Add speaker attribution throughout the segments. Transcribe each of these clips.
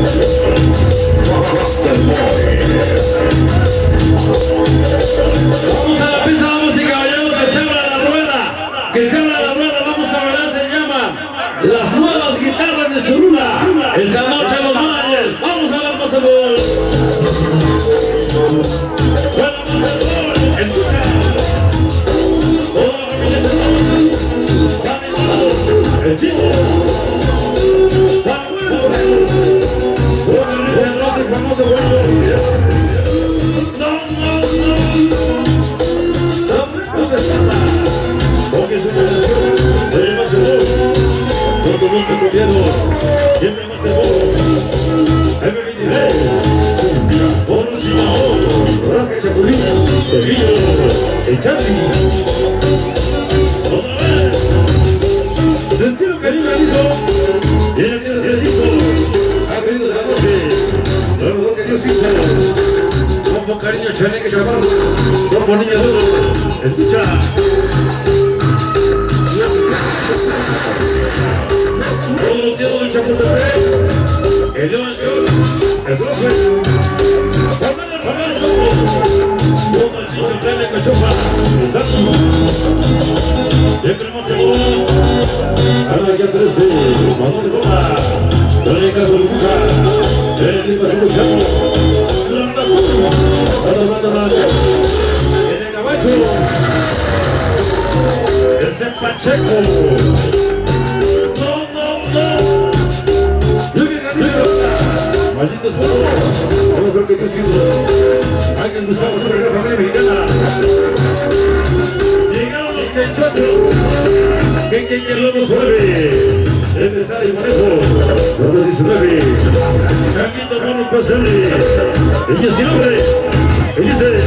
Speaker 1: Vamos a la pista, vamos y caballeros, que se abra la rueda, que se abra la rueda, vamos a bailar, se llama Las Nuevas Guitarras de Cholula, esa noche los managers, vamos a ver más el gol. Bueno, escucha, toda la representación, el chico, famoso bueno. Porque su generación tiene más el voz. No conozco el gobierno, siempre más el voz. M23, Oro Simao, Rasca Chapulín, Sevilla, el Charlie. Otra vez. Sencillo cariño hizo, tiene que ser hizo. Ha venido de la noche, lo mejor que Dios hizo. Con cariño, Chaneque, chaval, como niño duro, escucha. Todos los tiempos del Chapultepec, el león, el profe, Pamela, como el chicho, plene, cachofa, el tazo, siempre más seguro, ahora ya 13, Manuel Goma, Dale Caso Luca, el Lima Soluchano, en el caballo, ese Pacheco. No. Malditos pueblos, no creo que yo siento. Alguien buscamos sobre la familia mexicana. Llegaron los quechachos. Que luego suave. Empezar y manejo. Número 19. Camino Mono Pasele. El 19. El 16.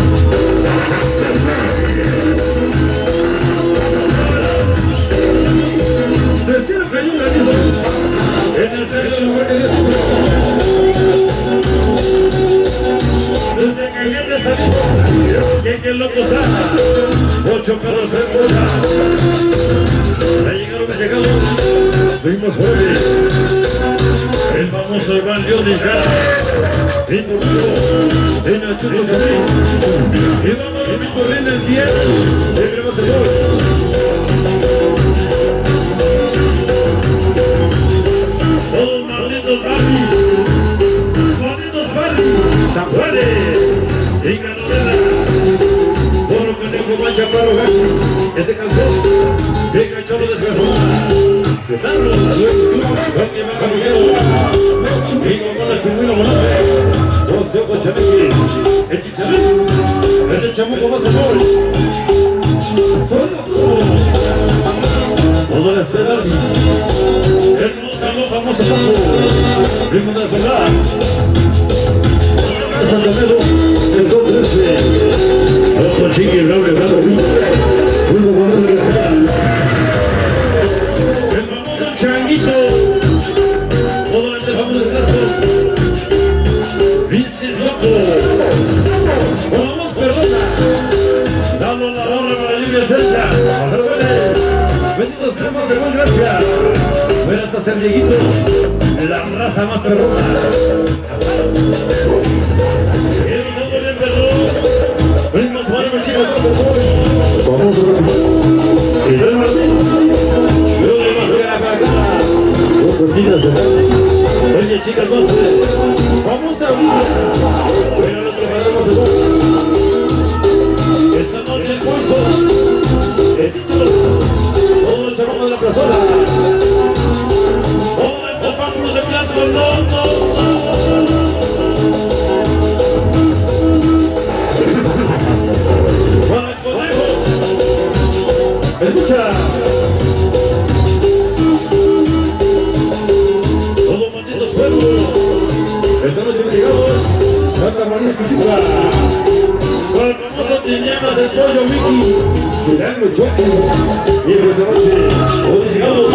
Speaker 1: Destino que hay un granizo. En el segundo lugar que Dios desde que viene salió, que loco sana, 8 perros de mocha. Ya llegaron, fuimos jueves. El famoso Iván León de Cara, en el Chuto Chapín, y vamos a mi corriente el 10, el grabado de gol. Todos malditos Barbies, San Juárez, y Canolera, Poro Conejo, Mancha, Parro, Gacho, que te cansó, que cachorro desgasó, que tardo, con que me cambió, y con la chumuela volante, dos de ojos Chaneque, el Chicharrín, el Chamuco más el gol, todo la espera, el famoso paso, primo de la soledad, Santamero, el 2-13, ojo chiqui, el doble grado, uno con el famoso Changuito, todo el famoso Ernesto, Vinces Loco, vamos perdona, dando la barra para libre cerca, benditos temas de buen gracia, fuera hasta San Dieguito, la raza más perrona. Famoso y el Martín, luego de más ganas acá, dos cortinas oye chicas, vamos a abrir, pero nos preparamos de dos. Esta noche el pulso, el título, todo el chabón de la plazola, todo el copáculo de plasma, no. Escucha. Todos malditos pueblos. Esta noche llegamos. Santa María Escuchita. Con el famoso Tiñanas del Pollo Mickey. Girando Choque. Y en esta noche. Todos llegamos.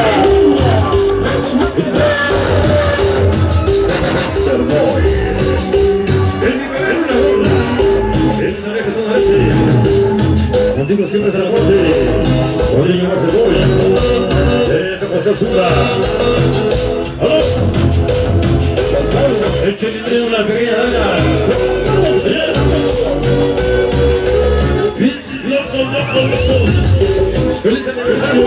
Speaker 1: El nivel es una ronda. El sabe que son a ese. Contigo siempre se la pose. Oye, llevarse el gol. Deja pasar Zula. ¡Aló! la pequeña dama. ¡Feliz aniversario!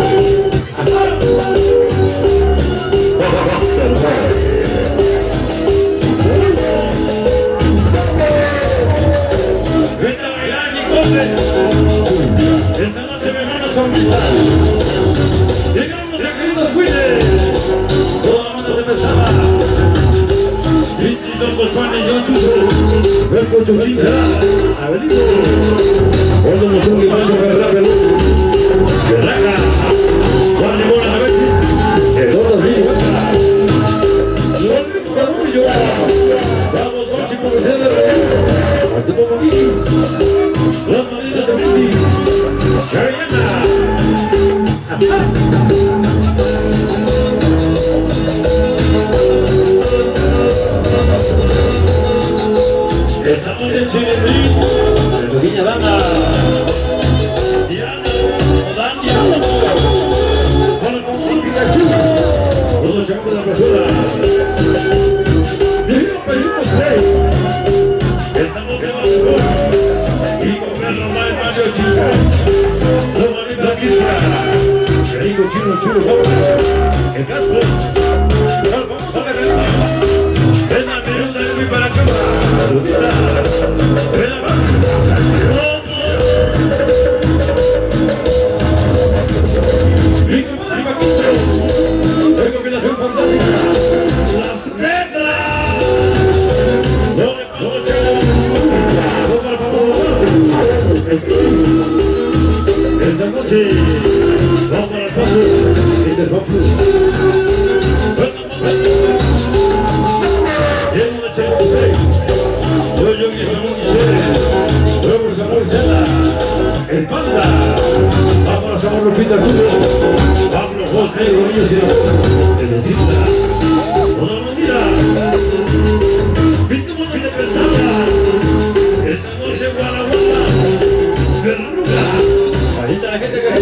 Speaker 1: ¡Vete a bailar, mi compadre! Esta noche me van a sonrisar. Llegamos a queridos Fuines. Toda la banda de pesada. Pinches locos, Juanes, John Chucho. Ven con tu hincha. Avenida. Cuando nos un guimacho para rápido. Cerraca. Juan Limón a la vez. El otro niño. Los ricos Carmullo. Vamos, Ochi, por el centro. Ante poco aquí. Las marinas de Brindi. Chayana. Estamos en Chile, la pequeña dama. Diana, Odania. Con el conjunto Pikachu. Todos los chavos de la basura. Divino Pechuco Spray. Estamos de Barcelona. Y con Pedro Mael Mario Chico. Los Marina La Quisca. El hijo chino, el casco. Vamos a ver. Ven a minuta de mi para acá. Combinación fantástica. Las reglas. No le coche. Por favor. Esta noche vamos a las fases y te vamos. Lleno de Chelsea. Yo que somos Michelle. Luego Samuel Sena. El Panda. Vamos a Samuel Lupita Cubo. Pablo José Rodríguez y Teresita. Toda la vida. Viste muy bien pensada. Esta noche Guanajuato. Ferruga. Ahí está la gente que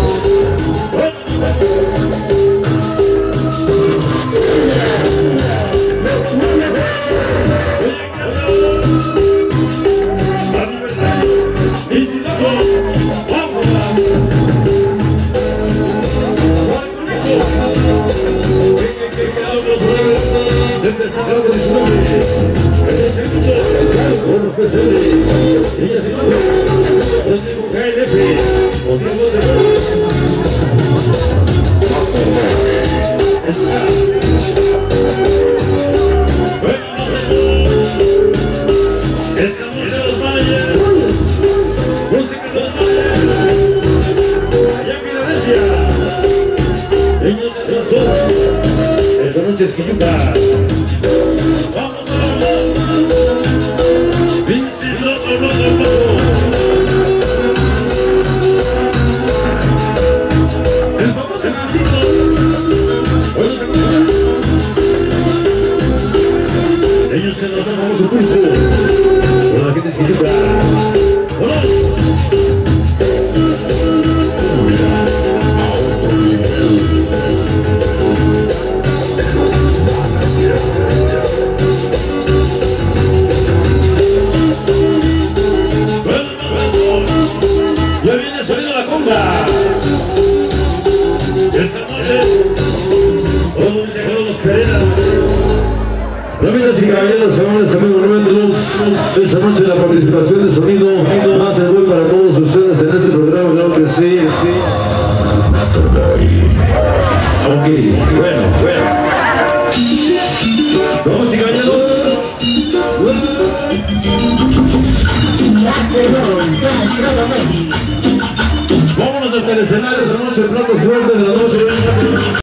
Speaker 1: esta noche es que yo vamos a hablar. Pinche loco, loco, loco. El famoso Nacito. Bueno, se acompaña. Ellos se nos dan famoso pulso. Con la gente es que yo ya viene saliendo la comba. Esta noche todos mis hermanos Pereira. Amigas y caballeros, señores amigos, esta noche la participación de sonido más el buen para todos ustedes en este programa, claro que sí, sí. Ok, bueno. Vamos y caballeros. Vámonos hasta el escenario esta noche, el plato fuerte de la noche.